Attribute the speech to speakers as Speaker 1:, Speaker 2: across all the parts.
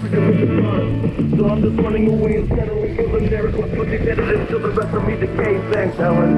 Speaker 1: So I'm just running away and settling for the miracle. Put the edit until the rest of me decays. Thanks, Helen.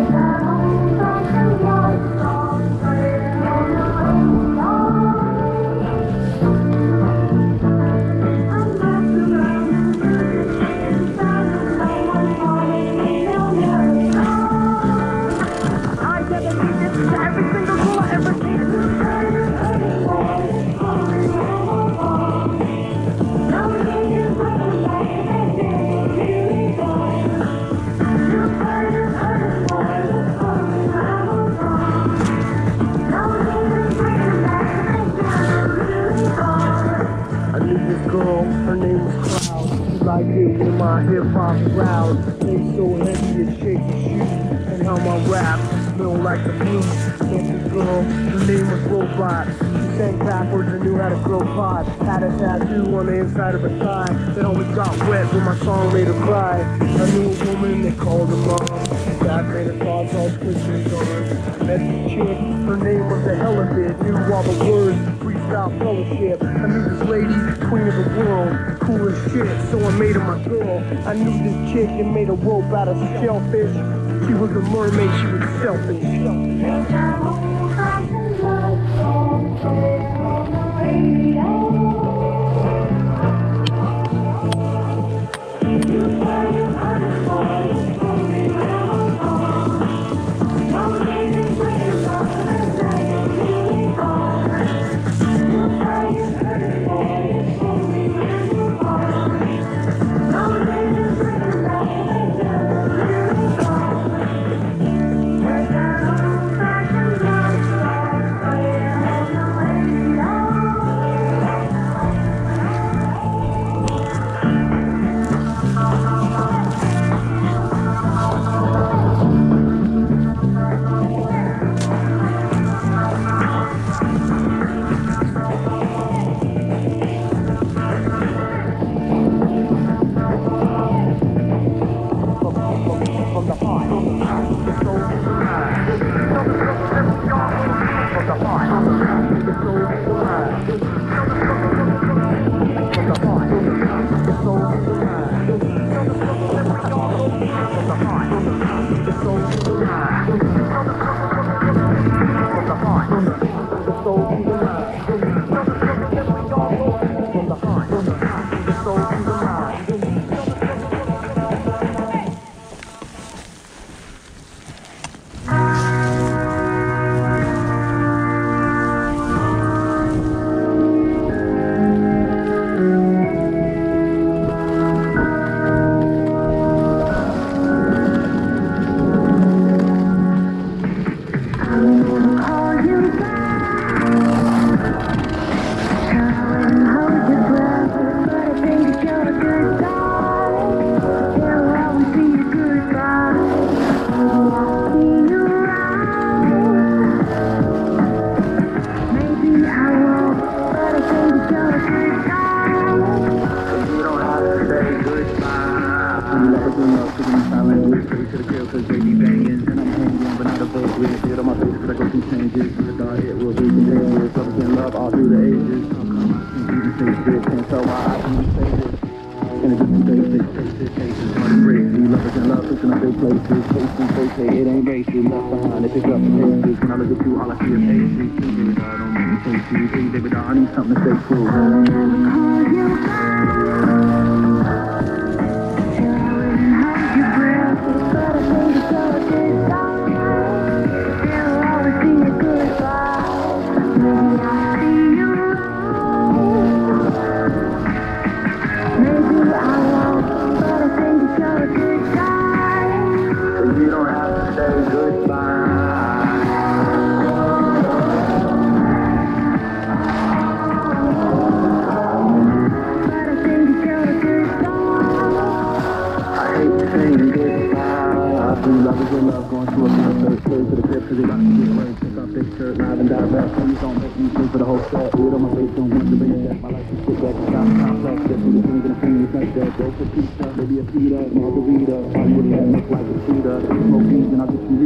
Speaker 1: Her name was Cloud. She like it in my hip-hop crowd. They so heavy it shakes the shoes. And how my rap smell like the blues. And this girl, her name was Robot. She sang backwards and knew how to grow pot. Had a tattoo on the inside of her thigh that always got wet when my song made her cry. I knew a woman, they called her mom. That made her thoughts all twisted and gone. I met this chick, her name was a hell of it. Knew all the words, freestyle fellowship. I knew this lady, queen of the world, cool as shit, so I made her my girl. I knew this chick and made a rope out of shellfish. She was a mermaid, she was selfish.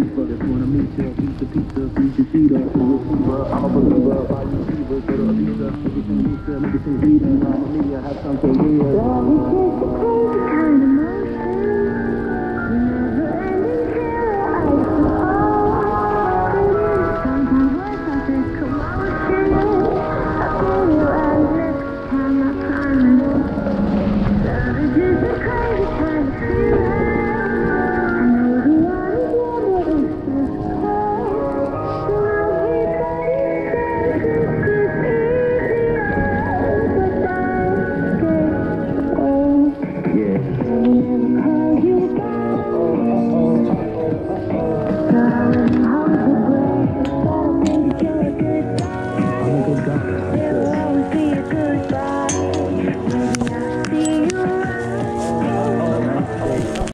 Speaker 1: I'm a believer, buy you fever, go to a pizza. Maybe some weed, maybe some weed, and maybe I have something weird.
Speaker 2: Love is just a crazy kind of mood.